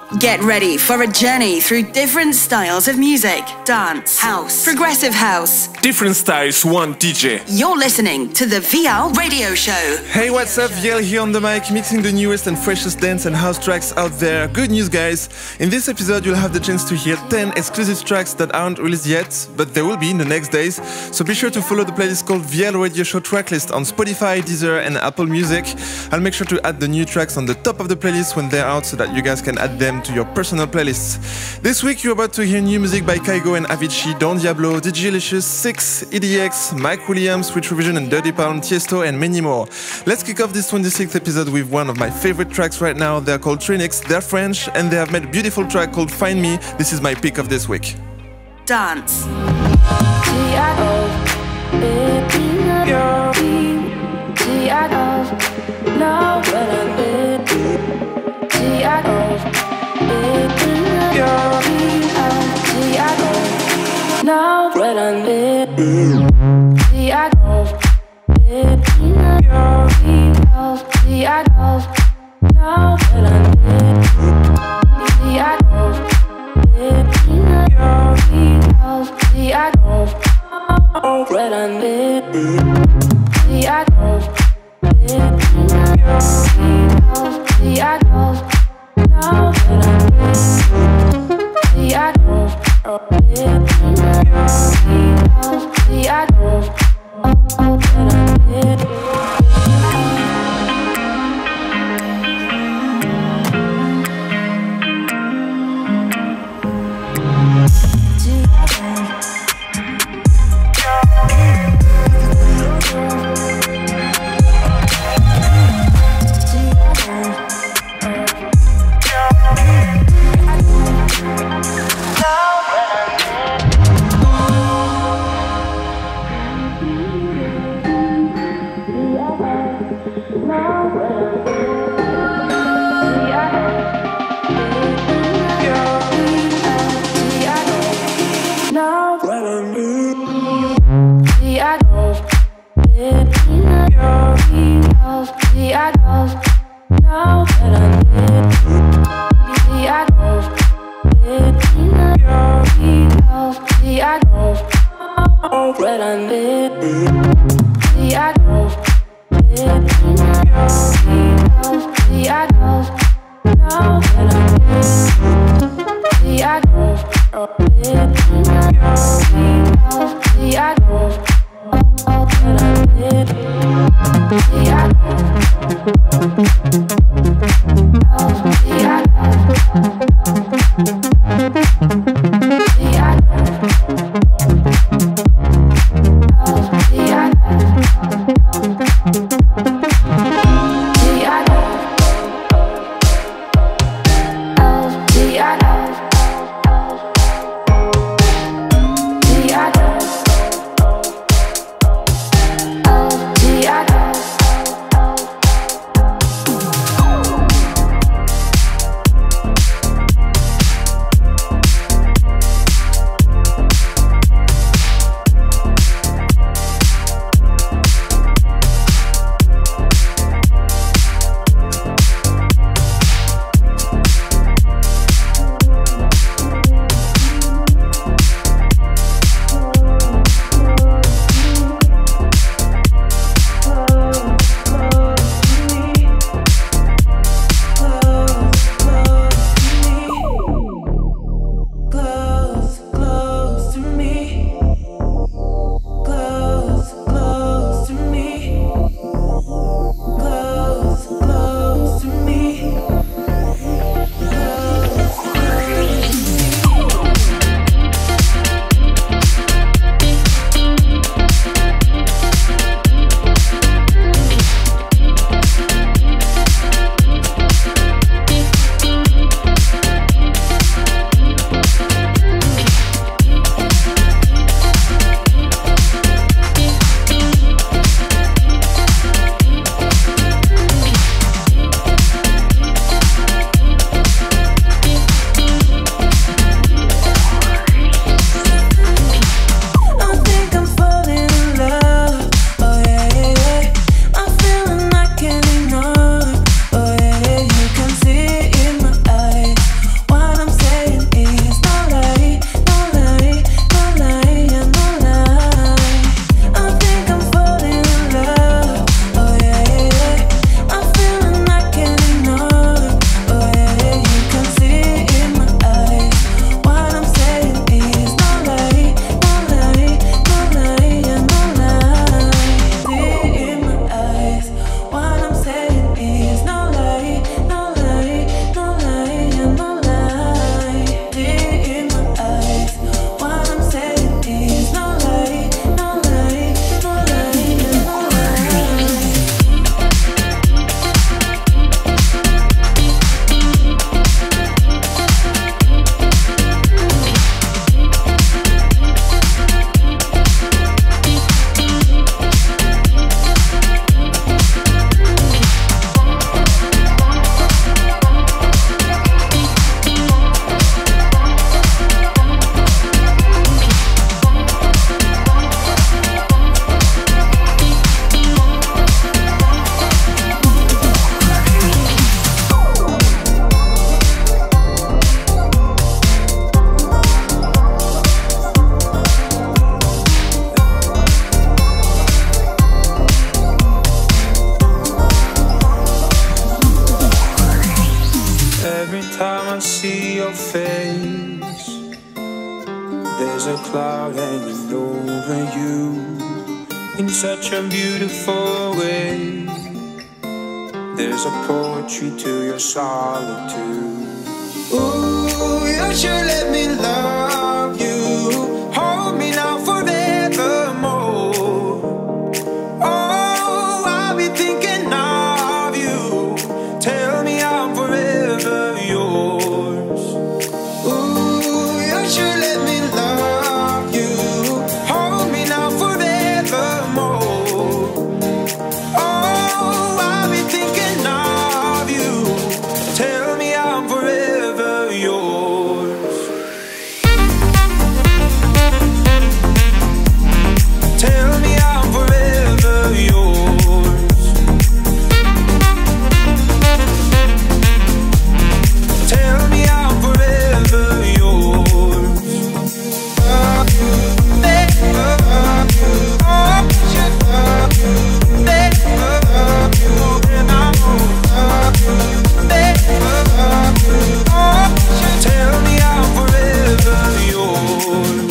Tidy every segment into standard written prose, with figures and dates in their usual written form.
Get ready for a journey through different styles of music. Dance, house, progressive house. Different styles, one DJ. You're listening to the VL Radio Show. Hey, what's up? VL here on the mic, mixing the newest and freshest dance and house tracks out there. Good news, guys. In this episode, you'll have the chance to hear 10 exclusive tracks that aren't released yet, but they will be in the next days. So be sure to follow the playlist called VL Radio Show Tracklist on Spotify, Deezer, and Apple Music. I'll make sure to add the new tracks on the top of the playlist when they're out so that you guys can add them to your personal playlists. This week, you're about to hear new music by Kygo and Avicii, Don Diablo, DJ Licious, Six, EDX, Mike Williams, Rich Revision and Dirty Pound, Tiesto, and many more. Let's kick off this 26th episode with one of my favorite tracks right now. They're called Trinix, they're French, and they have made a beautiful track called Find Me. This is my pick of this week. Dance. Now when I'm now Every time I see your face, there's a cloud hanging over you in such a beautiful way. There's a poetry to your solitude. Ooh, you should let me love you. Hold me now forevermore. Oh, I'll be thinking of you. Tell me I'm forever yours. Ooh, you should let me love you. Hold me now forevermore. Oh, I'll be thinking of you. Tell me I'm forever yours. Tell me I'm forever yours. Tell me I'm forever yours. Love you, love you, oh, should love you, love you, and I won't love you, love you, oh, should tell me I'm forever yours.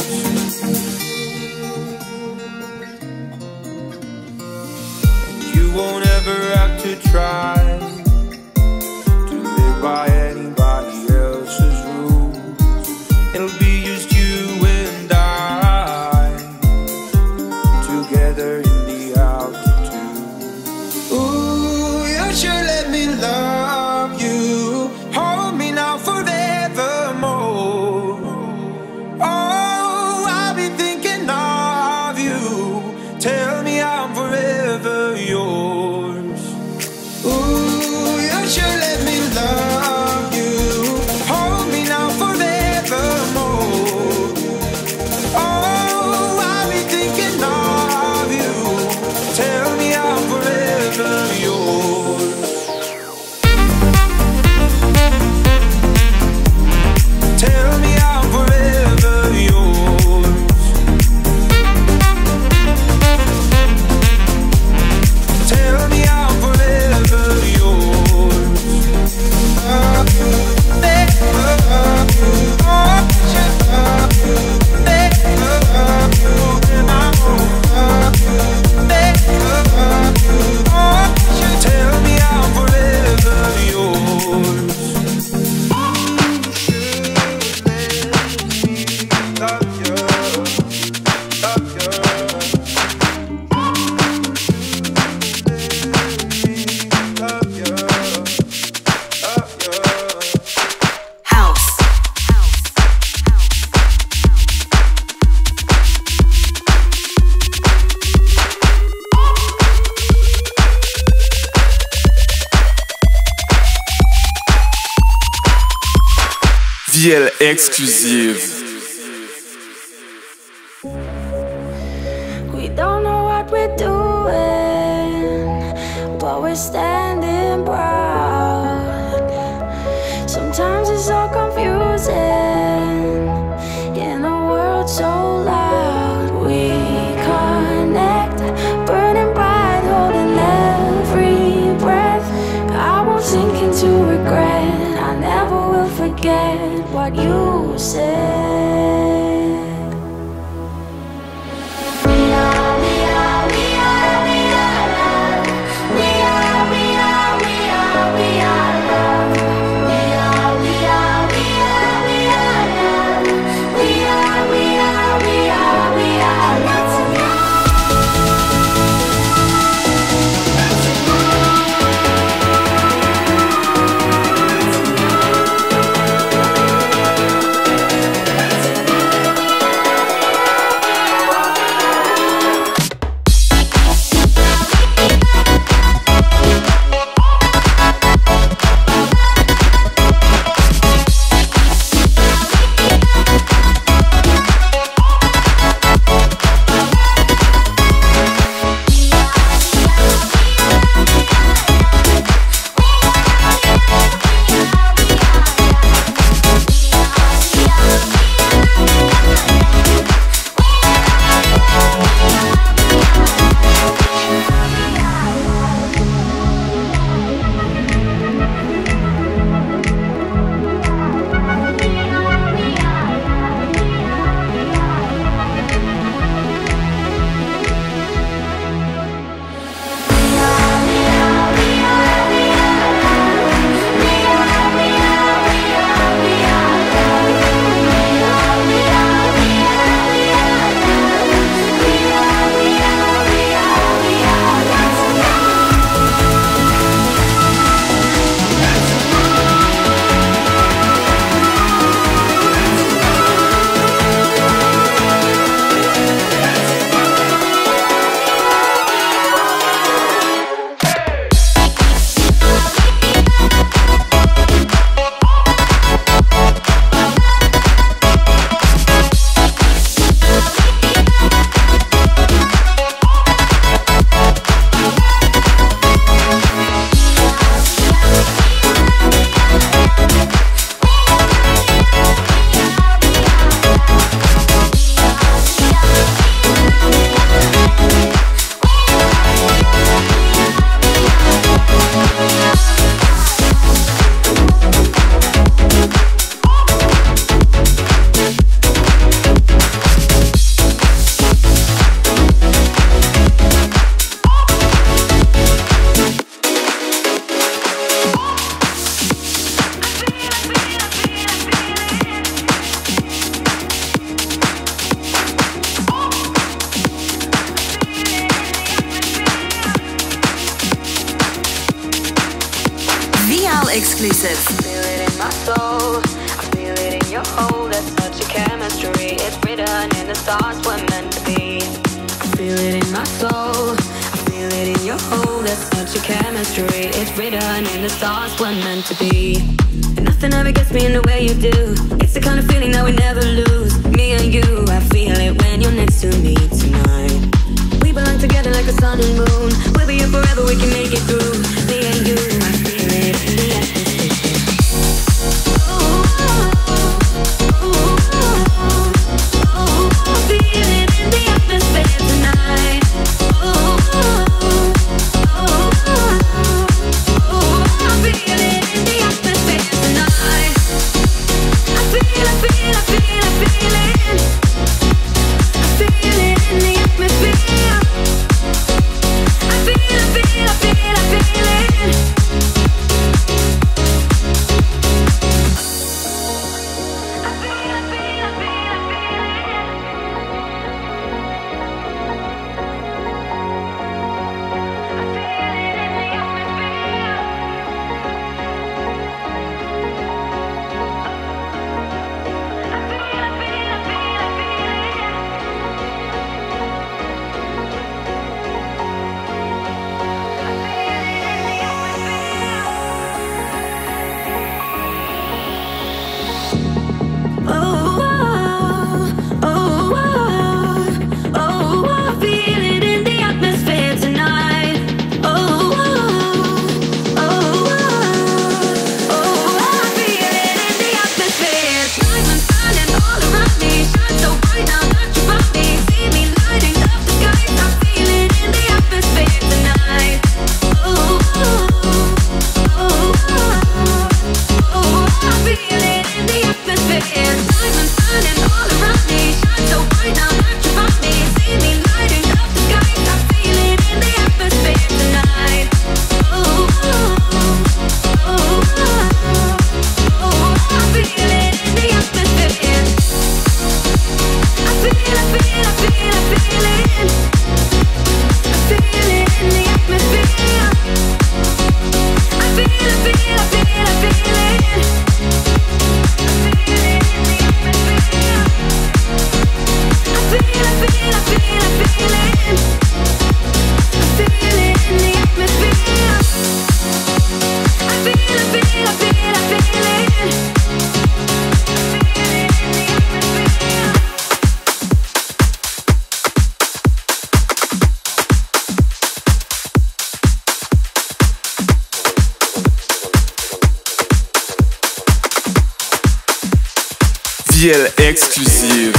You won't ever have to try to live by anybody else's rules. It'll be just you and I together in the altitude. Ooh, you should let me love you. Hold me now forevermore. Oh, I'll be thinking of you. Tell me I'm forever yours. Ooh, you should let me love you. Hold me now forevermore. Oh, I'll be thinking of you. Tell me I'm forever yours. Tell me I'm forever yours. Tell me I'm forever yours. Love you, love you, oh, should love you, love you, and I won't love you, love you, oh, should tell me I'm forever yours. Love you, love you. House. VL exclusive. We don't know what we're doing, but we're standing proud. Sometimes it's so confusing in a world so loud. We connect, burning bright, holding every breath. I won't sink into regret. I never will forget what you said. We are, we are, we are, we are love. We are, we are, we are, we are love. We are, we are, we are, we are love. We are, we are, we are, we are love. exclusive. Feel it in my soul, I feel it in your hole. There's such a chemistry, it's written in the stars, we're meant to be. I feel it in my soul, I feel it in your hole. There's such a chemistry, it's written in the stars, we're meant to be. And nothing ever gets me in the way you do. It's the kind of feeling that we never lose. Me and you, I feel it when you're next to me tonight. We belong together like the sun and moon. We'll be here forever, we can make it through. Me and you, I feel it in the atmosphere. I feel it in the atmosphere tonight. I feel it in the atmosphere tonight. I feel it. I feel it in the atmosphere. I feel it. VL exclusive.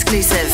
exclusive.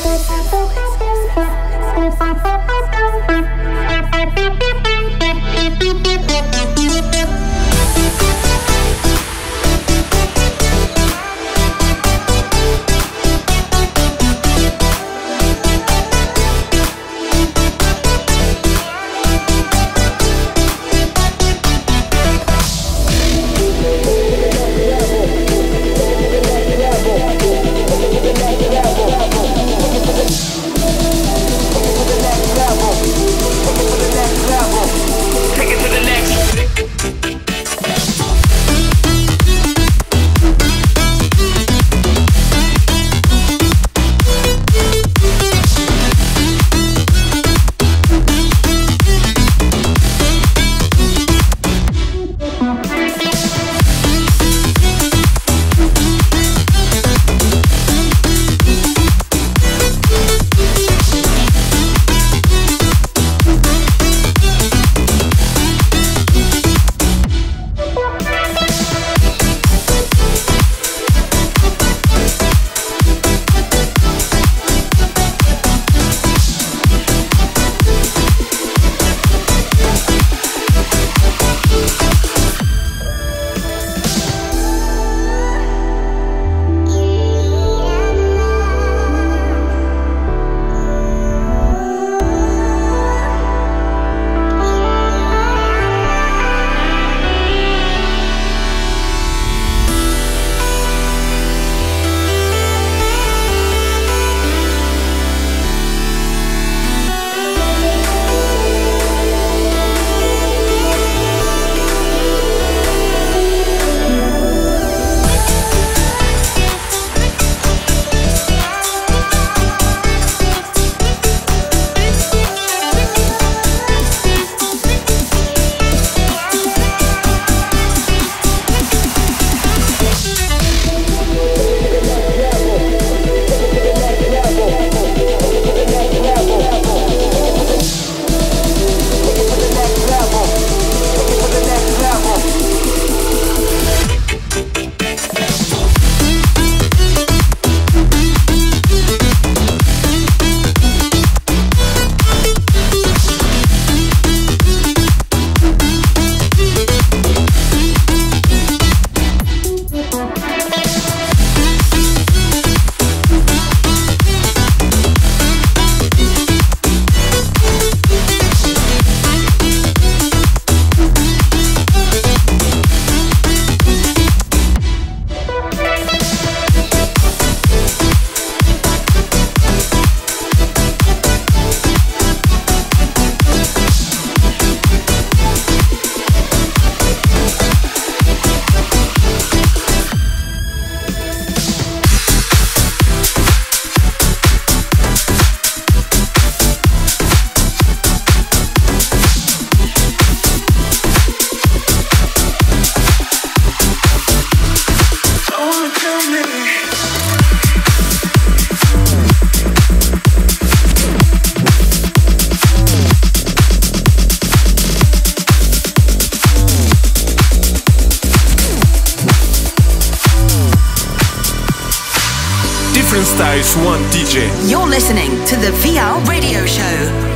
Different styles, one DJ. You're listening to the VL Radio Show.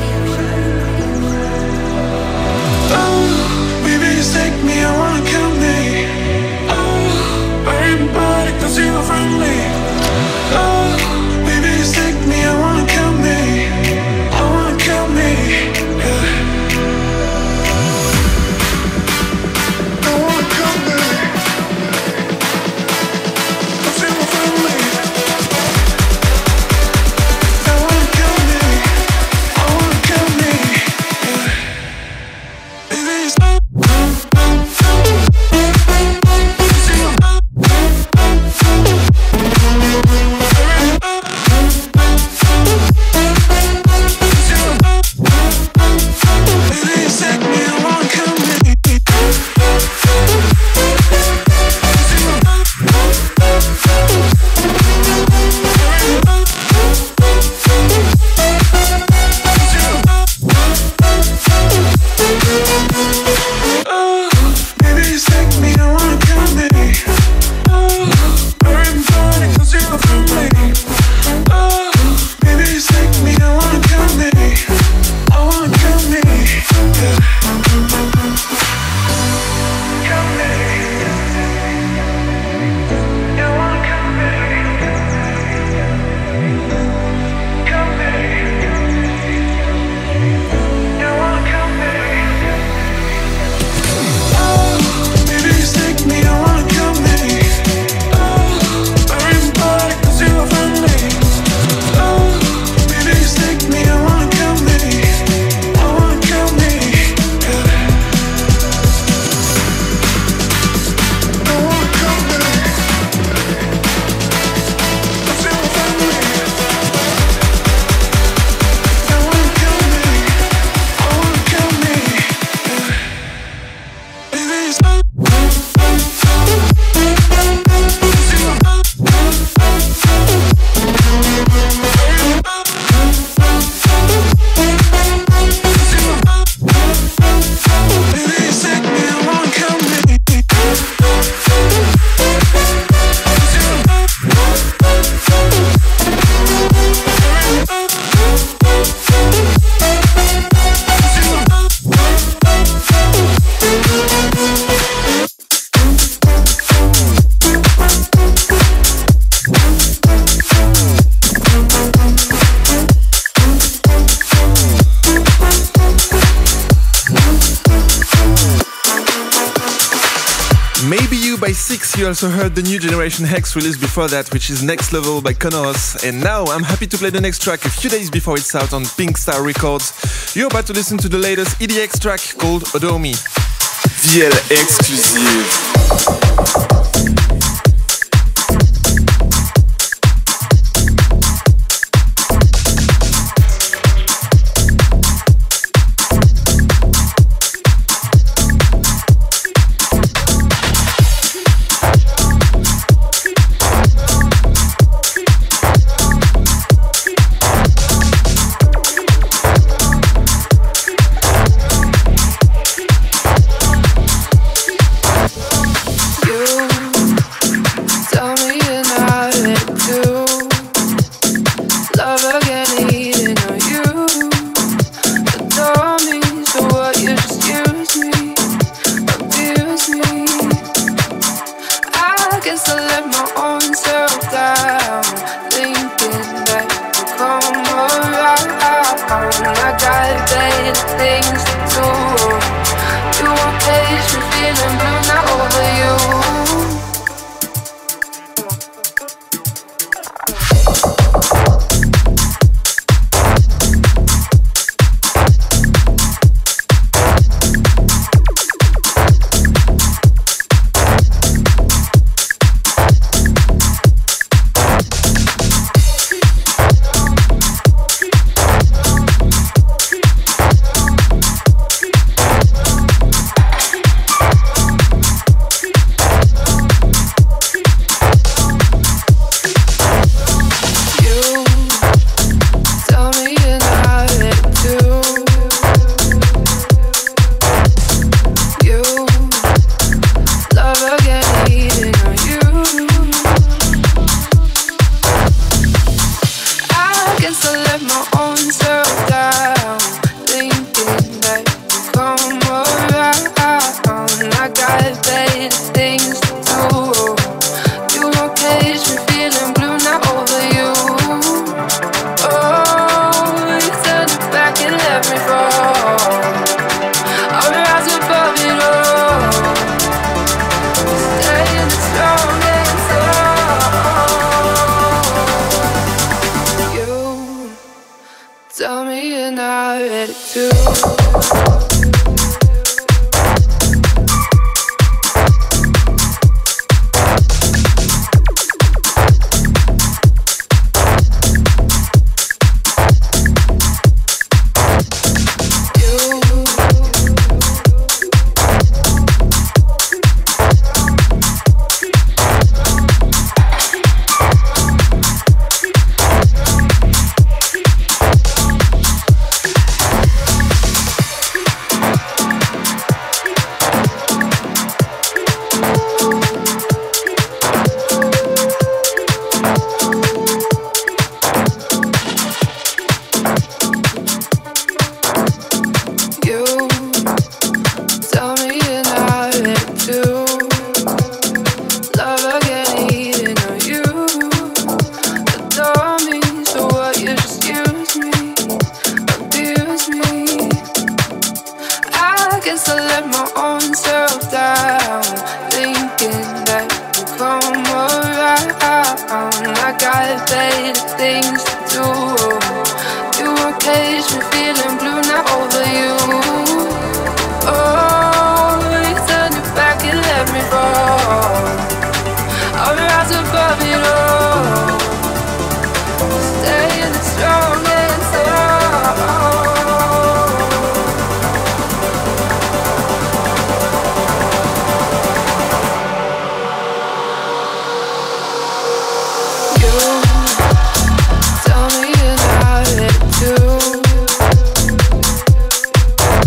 Oh, baby, just take me, I wanna kill me. Oh, everybody cause you're friendly. Oh, baby, just take me, I wanna kill me. I wanna kill me, yeah. I wanna kill me. Cause you're friendly. I wanna kill me. I wanna Maybe You by Six. You also heard the new Generation Hex release before that, which is Next Level by Conoros. And now I'm happy to play the next track a few days before it's out on Pink Star Records. You're about to listen to the latest EDX track called Odomi. VL exclusive. Tell me you're not ready to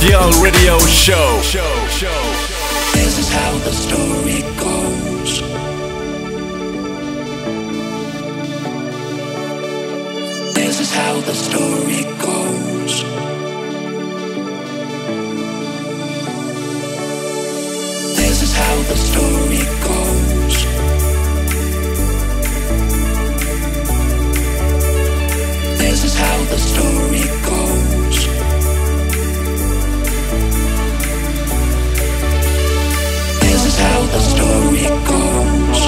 VL Radio Show. This is how the story goes. This is how the story goes. This is how the story goes. This is how the story goes. This is how the story goes.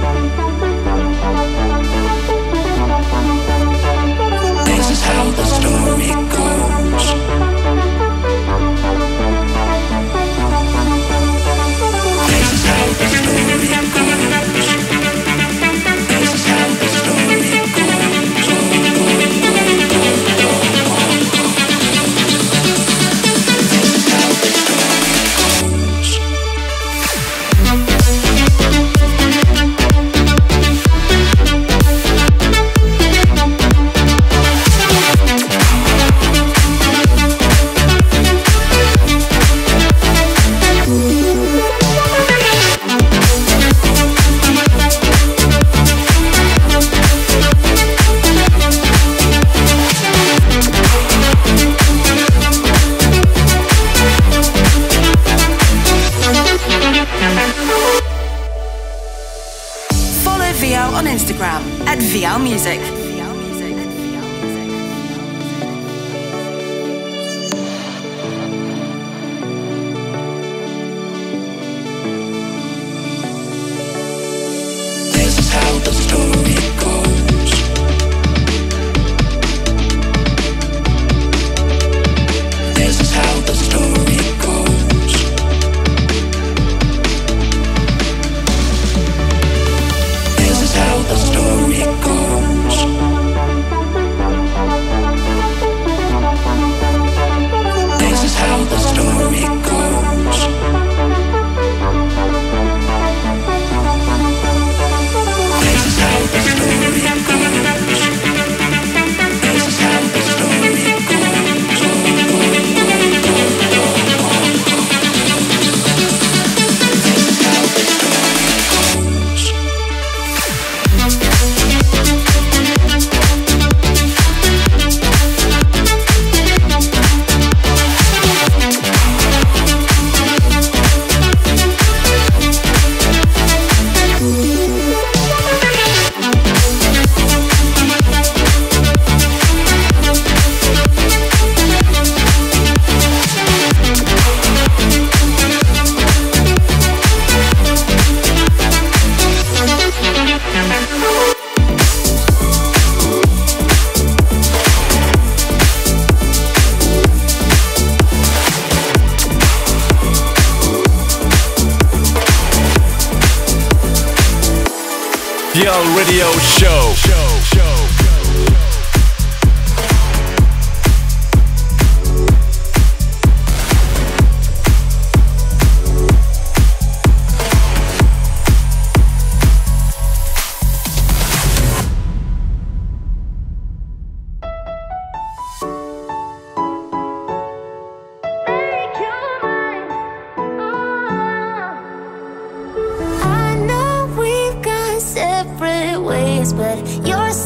This is how the story goes. This is how the story goes. This is how the story on Instagram at VL Music. This is how the story goes. This is how the story goes. This is how the story goes. This is how the story goes. This is how the story goes. This is how the story goes. This is how the VL Radio Show. I know we've gone separate ways, but you're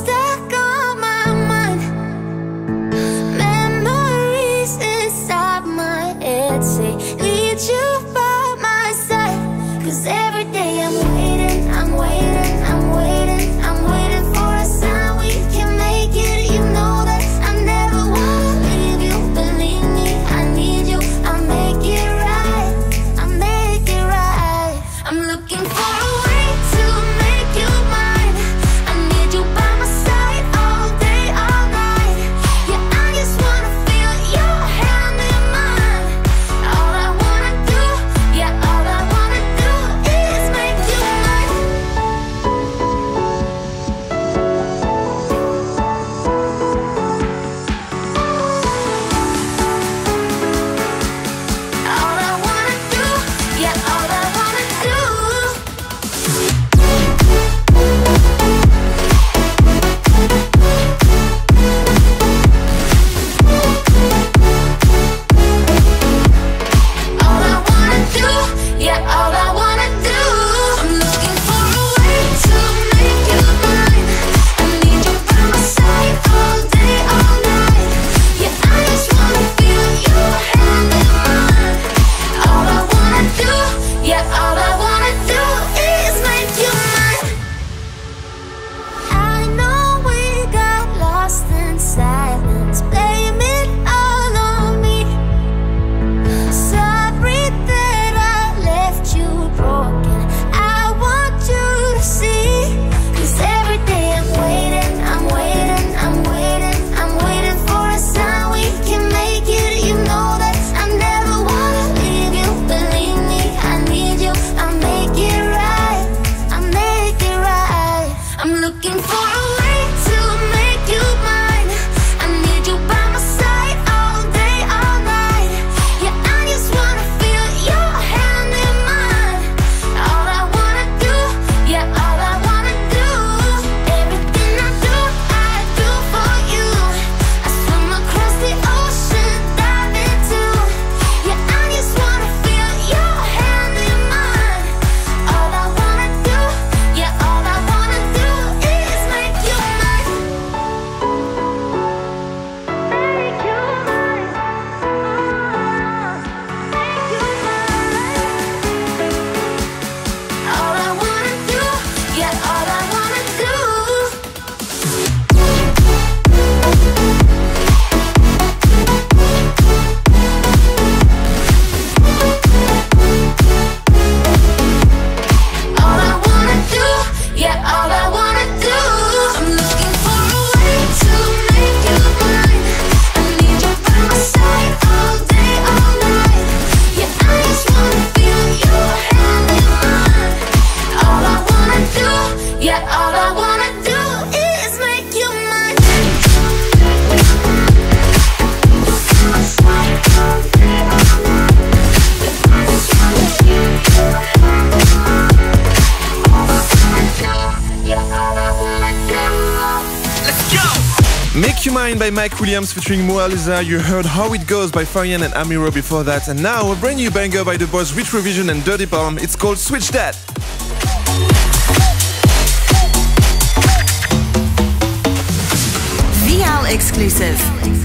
Make You Mine by Mike Williams featuring Moa Lisa. You heard How It Goes by Farian and Amiro before that. And now a brand new banger by the boys Retrovision and Dirty Palm. It's called Switch That. VL exclusive.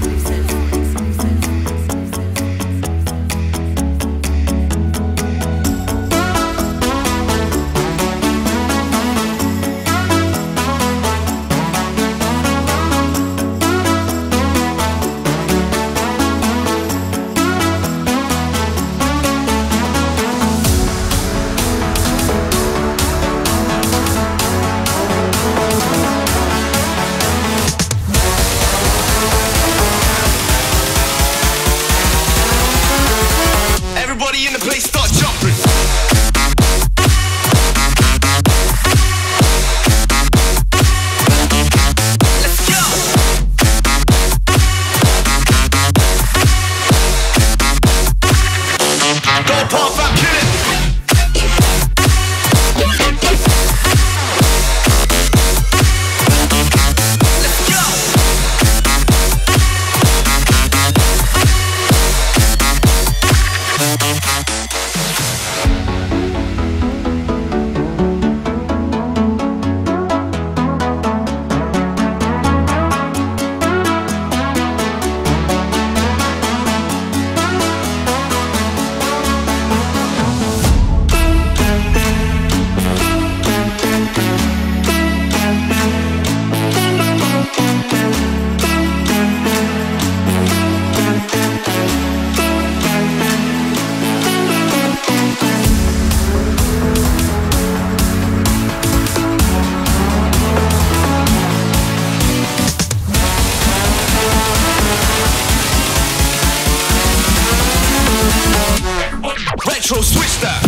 Retro switch that.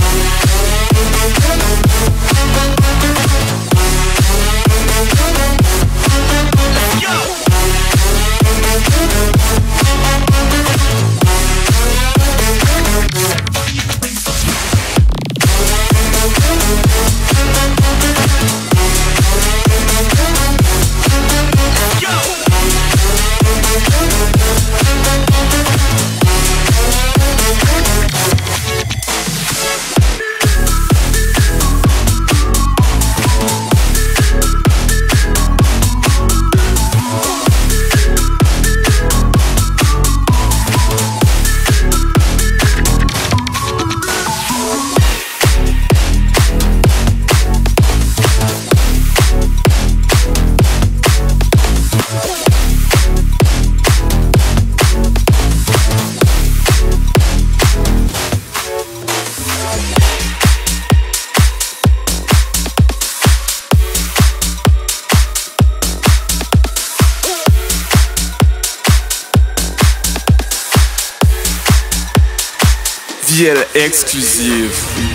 Let's go. VL exclusive.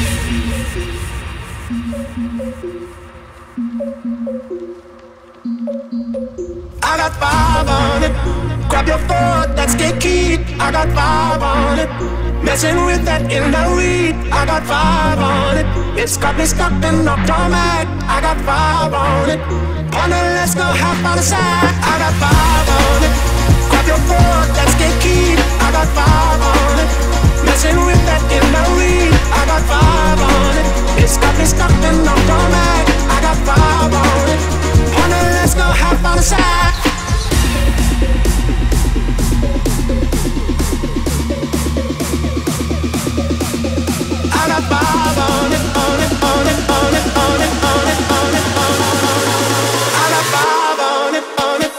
I got 5 on it. Grab your phone, let's get keyed. I got 5 on it. Messing with that in the weed. I got 5 on it. It's got me stuck in automatic. I got 5 on it. Wanna let's go half on the side. I got 5 on it. Grab your phone, let's get keyed. I got 5 on it. Messing with that in the weed. I got 5 on it. It's got me stuck in automatic. I got 5 on it. Wanna let's go half on the side. I got 5 on it, on it, on it, on it, on it, on it, on it, on it. I got 5 on it, on it.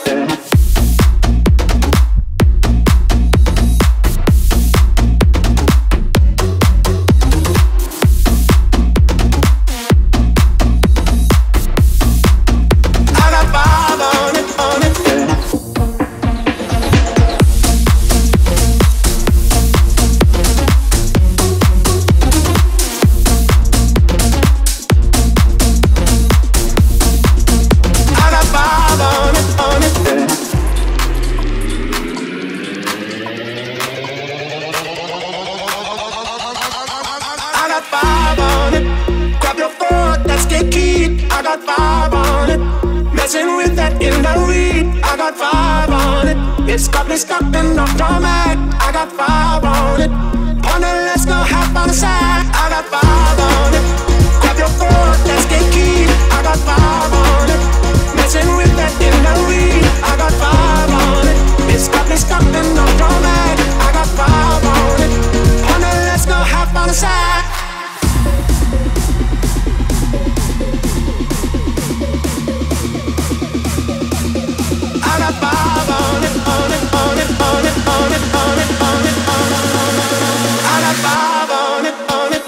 I got 5 on it. Messing with that in the weed. I got 5 It's got me stuck in the format. I got five on it. Partner, let's go hop on the side. I got five on it. Grab your phone, let's get key. I got five on it. Messing with that in the weed. I got five on it. It's got me stuck in the format. I got five on it. Partner, let's go hop on the side. I got five on it, on it, on it, on it, on it, on it, on it, on it. I got five on it, on it.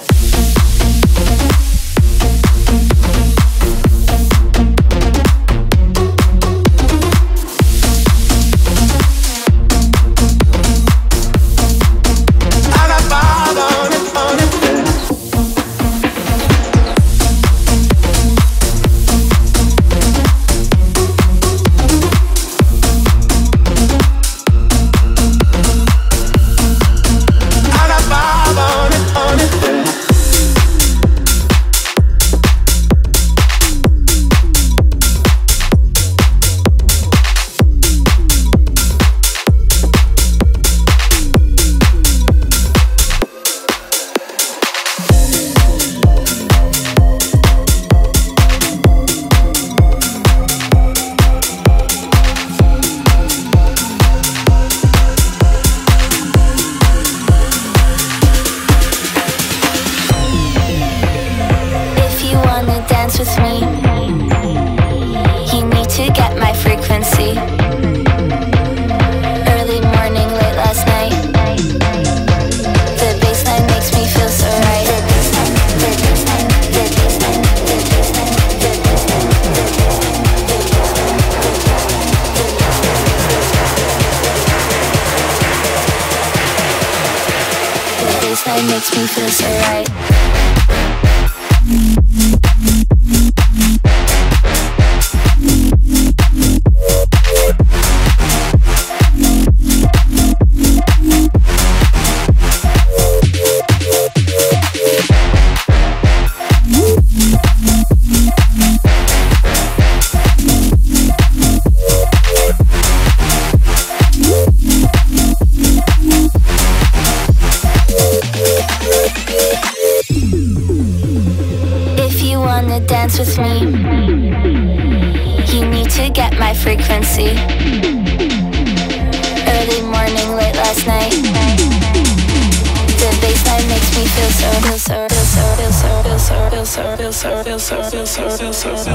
Makes me feel so right. Dance with me. You need to get my frequency. Early morning, late last night. The bassline makes me feel so, feel so, feel so, feel so, feel so, feel so, feel so, feel so, feel so, feel so, feel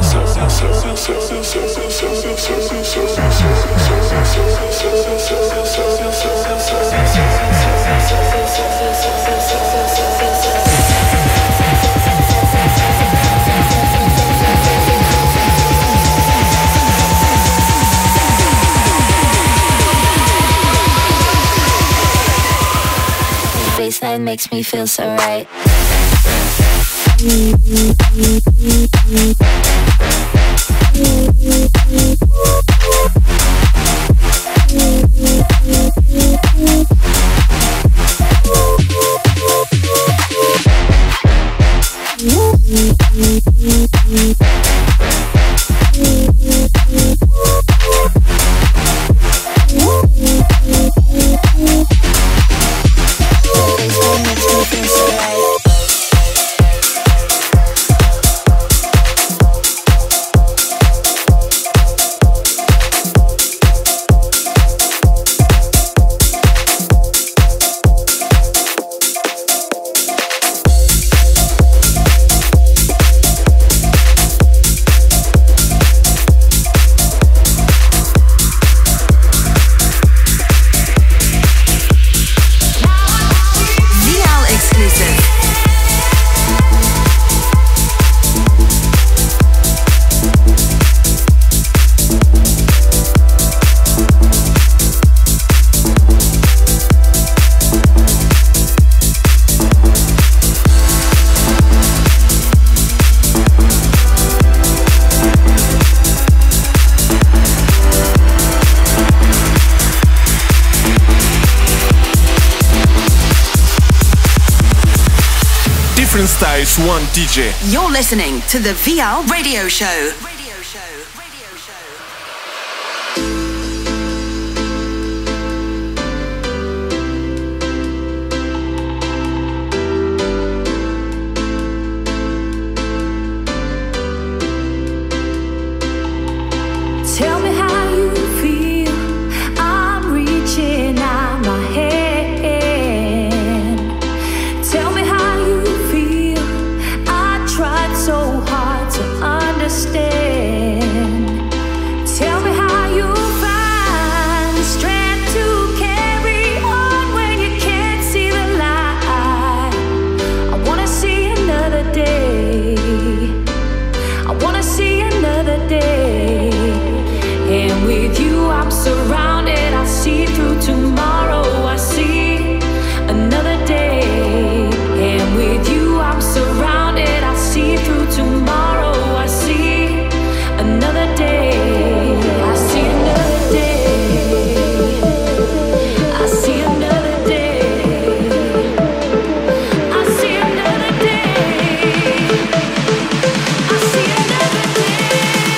baseline makes me feel so right. Different styles, one DJ. You're listening to the VL Radio Show. surrounded. I see through tomorrow. I see another day. And with you, I'm surrounded. I see through tomorrow. I see another day. I see another day. I see another day. I see another day. I see another day.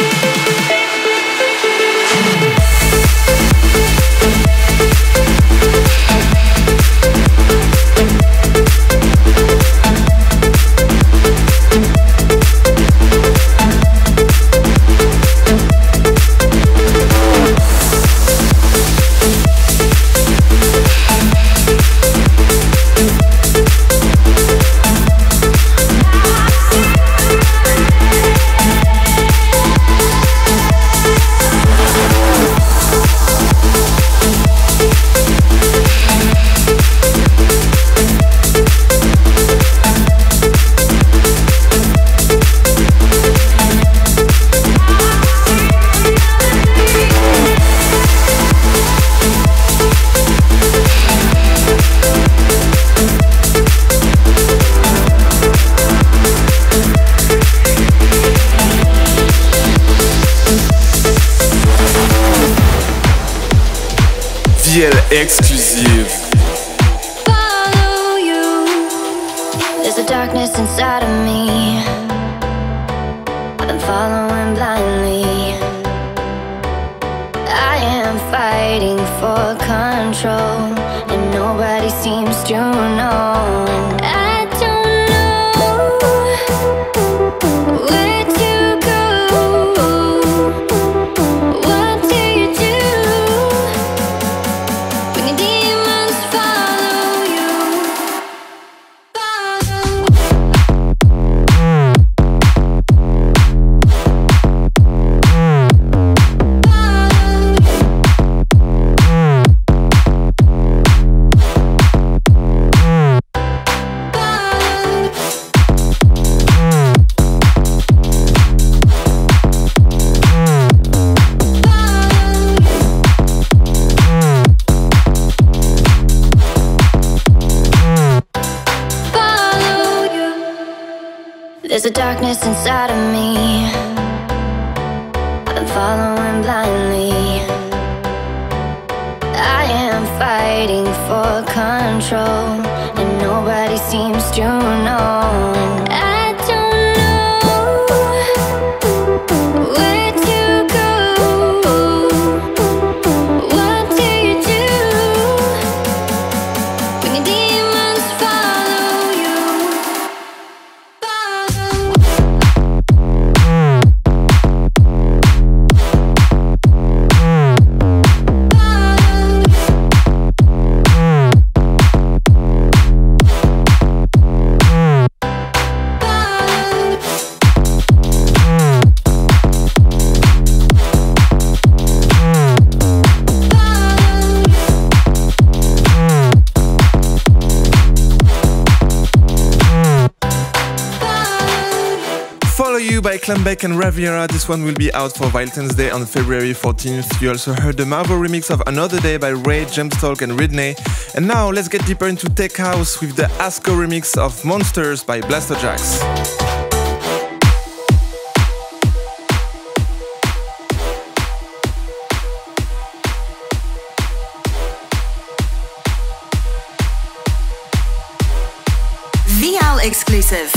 DL exclusive. Follow you. There's a darkness inside of me. I'm following blindly. I am fighting for control, and nobody seems to know. I don't know where to go. What do you do when your demons follow you? There's a darkness inside of me. I'm following blindly. I am fighting for control, and nobody seems to know. I don't know where to go. What do you do when your demons follow you? By Clambake and Raviera. This one will be out for Valentine's Day on February 14th. You also heard the Marvel remix of Another Day by Ray, Jamstalk and Ridney. And now let's get deeper into tech house with the Asco remix of Monsters by Blasterjaxx. VL exclusive.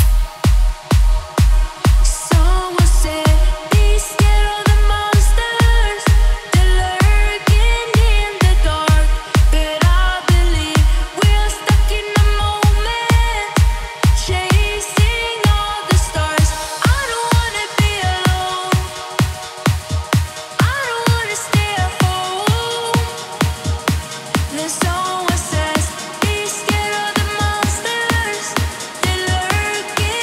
Someone says, be scared of the monsters. They're lurking.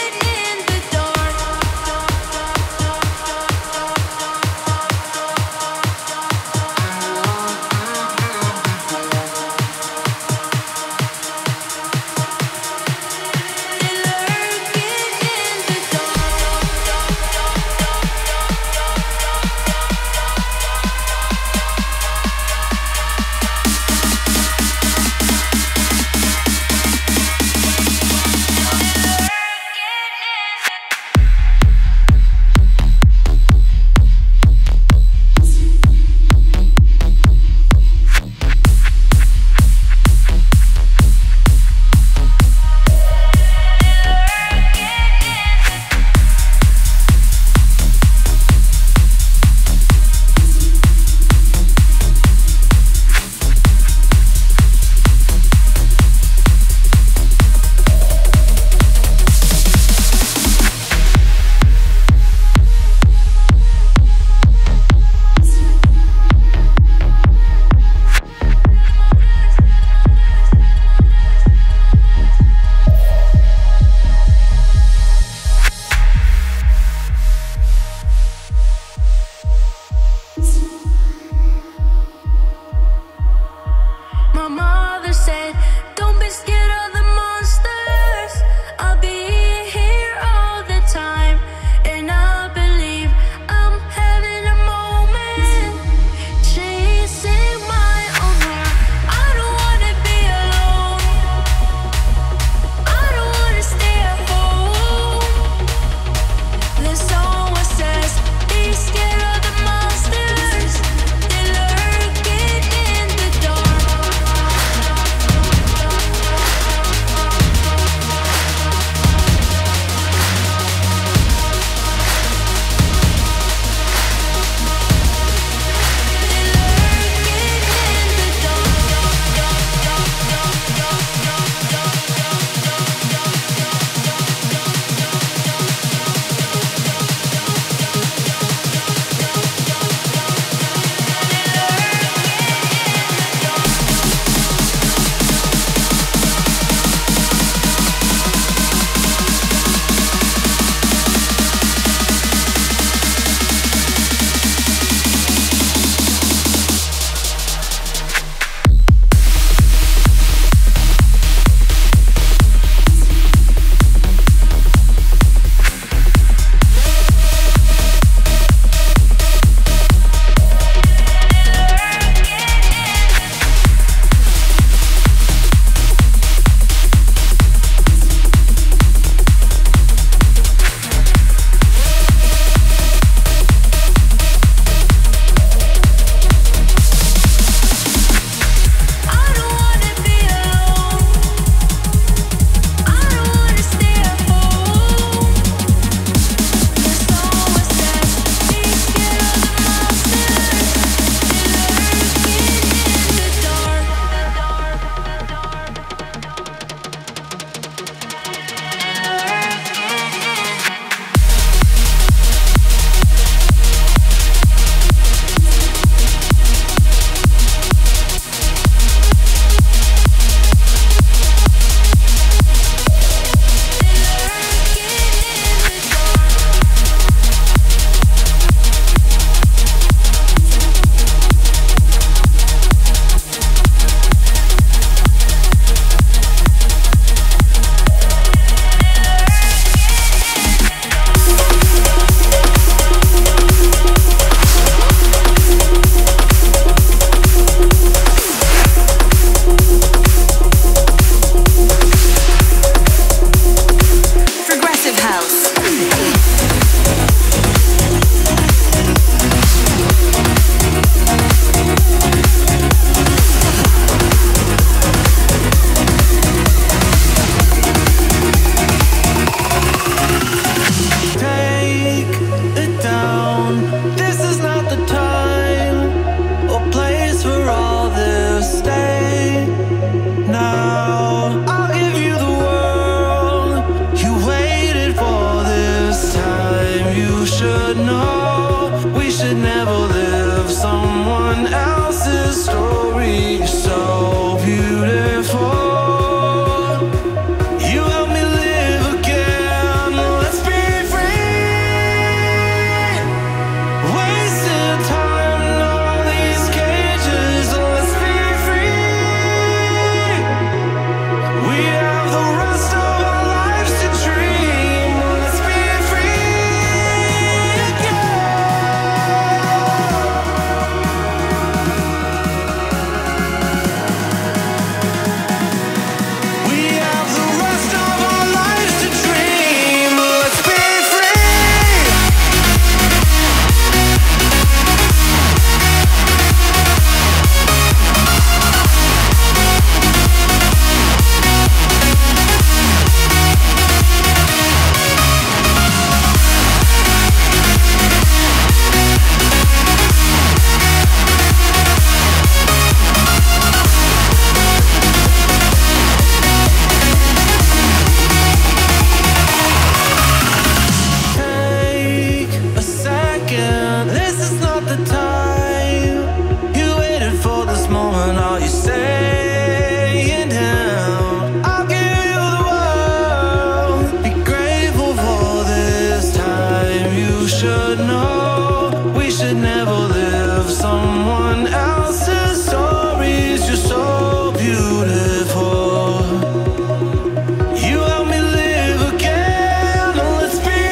someone else's stories. You're so beautiful. You help me live again. Let's be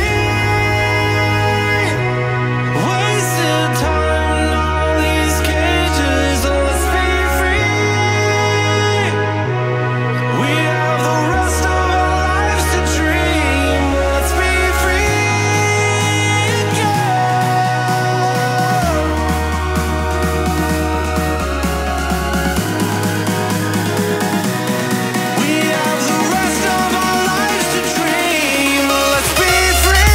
free. Wasted time in all these cages. Let's be free. We have the rest of our lives to dream. Let's be free. We have the rest of our lives to dream. Let's be free.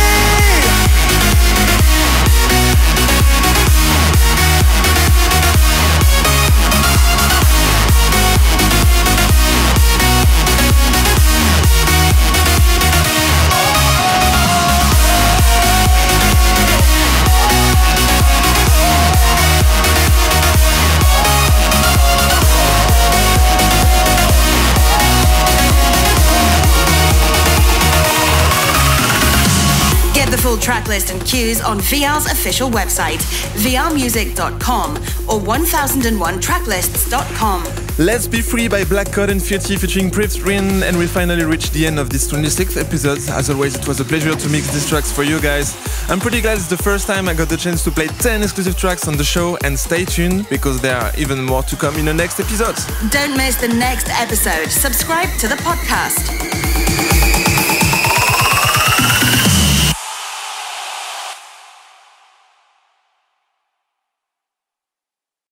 Get the full track list and cues on VR's official website, vrmusic.com or 1001tracklists.com. Let's Be Free by Black Code and Fioty featuring Prince Rin, and we finally reached the end of this 26th episode. As always, it was a pleasure to mix these tracks for you guys. I'm pretty glad it's the first time I got the chance to play 10 exclusive tracks on the show, and stay tuned because there are even more to come in the next episodes. Don't miss the next episode. Subscribe to the podcast.